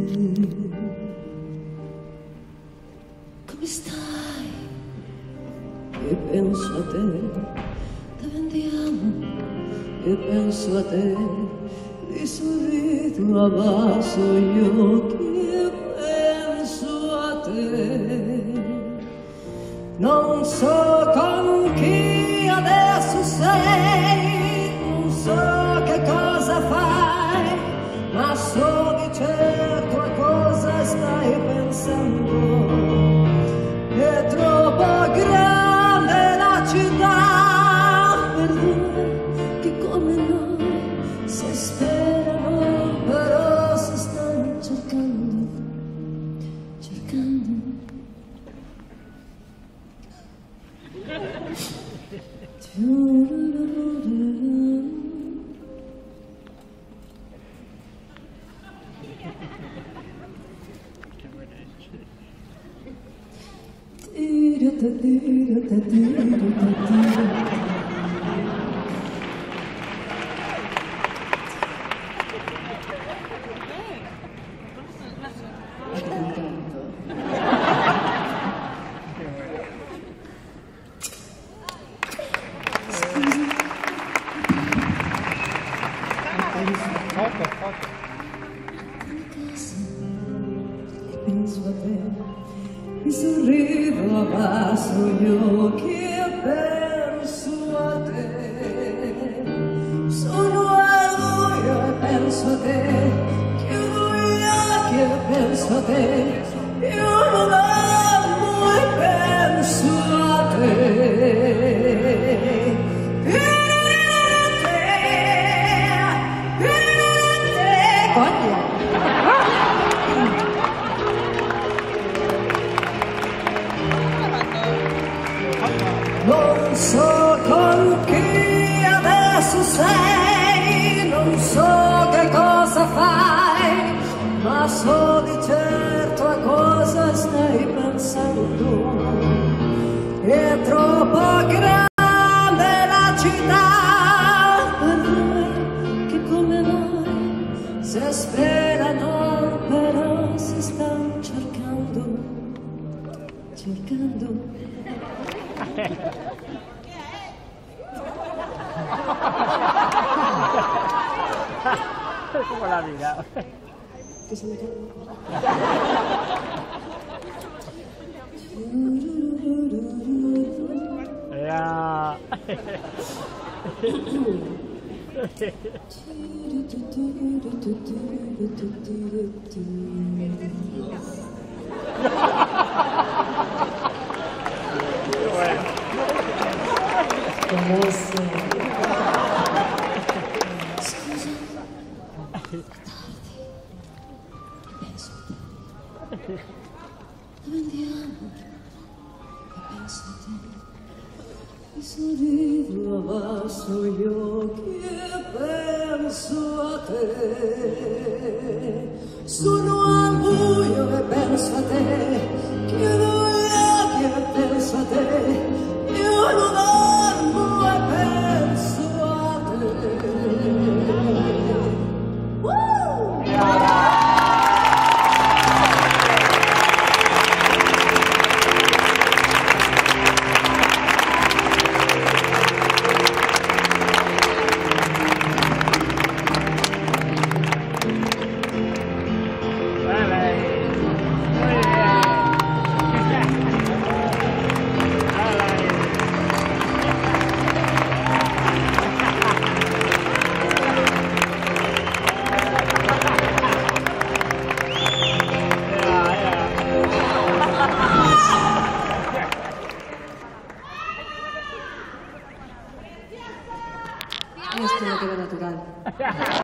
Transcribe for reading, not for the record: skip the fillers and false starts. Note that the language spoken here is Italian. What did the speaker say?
Come stai? Io penso a te, dove andiamo? Io penso a te, di sorrido abbasso gli occhi e penso a te. Non so con chi adesso sei, non so che cosa fai, ma so di certo a cosa stai pensando. È troppo grande la città per due che come noi si sperano, però si stanno cercando. Penso a te, mi sorrido, abbasso gli occhi e penso a te. Sono al buio e penso a te, chiudo gli occhi e penso a te. Io non amo e penso a te. Non so con chi adesso sei, non so che cosa fai, ma so di certo a cosa stai pensando. È troppo grande la città per due che come noi si sperano, però si stanno cercando. Come la vita? Che se ne Scusa, è tardi. Penso a te. Dove andiamo? E penso a te. Mi sorrido, abbasso gli occhi e penso a te. Sono al buio e penso a te. Chiudo gli occhi e penso a te. Io non dormo e penso a te. Esto es lo que va natural.